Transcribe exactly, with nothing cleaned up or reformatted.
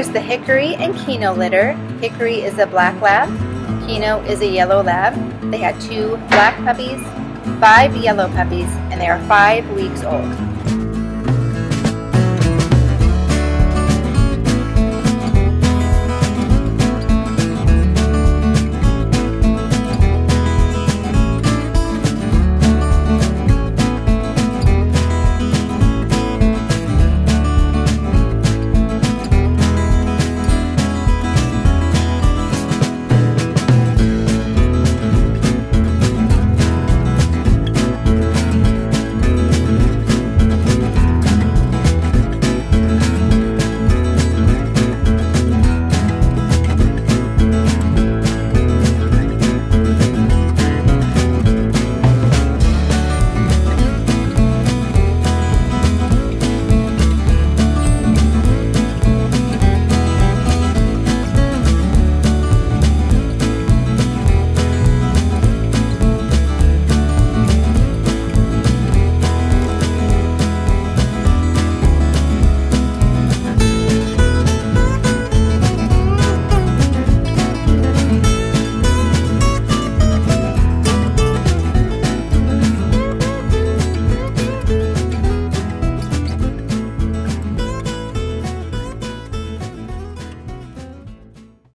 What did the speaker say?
Here's the Hickory and Keno litter. Hickory is a black lab. Keno is a yellow lab. They had two black puppies, five yellow puppies, and they are five weeks old.